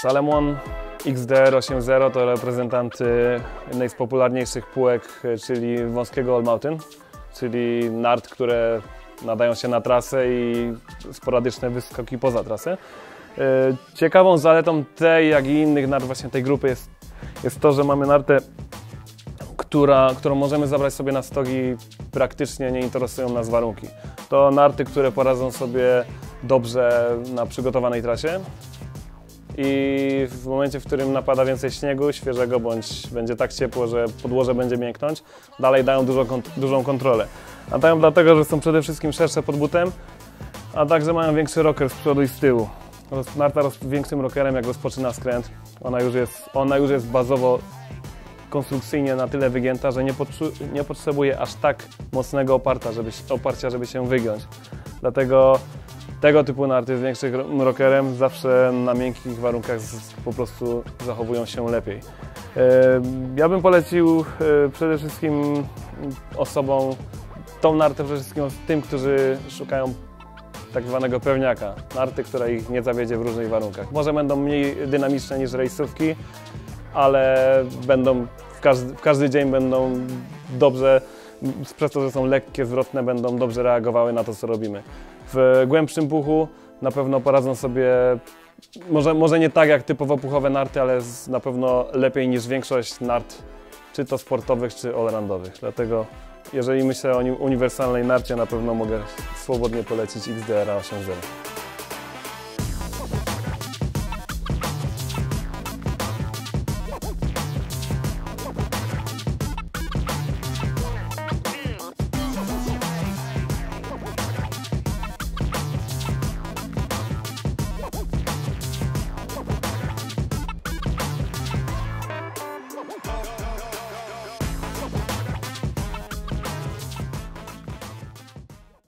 Salomon XDR 8.0 to reprezentant jednej z popularniejszych półek, czyli wąskiego All Mountain, czyli nart, które nadają się na trasę i sporadyczne wyskoki poza trasę. Ciekawą zaletą tej, jak i innych nart właśnie tej grupy jest to, że mamy nartę, którą możemy zabrać sobie na stogi, praktycznie nie interesują nas warunki. To narty, które poradzą sobie dobrze na przygotowanej trasie i w momencie, w którym napada więcej śniegu, świeżego, bądź będzie tak ciepło, że podłoże będzie mięknąć, dalej dają dużą kontrolę. A dają dlatego, że są przede wszystkim szersze pod butem, a także mają większy rocker z przodu i z tyłu. Narta z większym rockerem, jak rozpoczyna skręt, ona już jest bazowo konstrukcyjnie na tyle wygięta, że nie potrzebuje aż tak mocnego oparcia, żeby się wygiąć. Dlatego tego typu narty z większym rockerem zawsze na miękkich warunkach po prostu zachowują się lepiej. Ja bym polecił przede wszystkim osobom tą nartę przede wszystkim tym, którzy szukają tak zwanego pewniaka. Narty, która ich nie zawiedzie w różnych warunkach. Może będą mniej dynamiczne niż rejsówki, ale w każdy dzień będą dobrze, przez to, że są lekkie, zwrotne, będą dobrze reagowały na to, co robimy. W głębszym puchu na pewno poradzą sobie, może nie tak jak typowo puchowe narty, ale na pewno lepiej niż większość nart, czy to sportowych, czy allroundowych. Dlatego jeżeli myślę o uniwersalnej narcie, na pewno mogę swobodnie polecić XDR 8.0.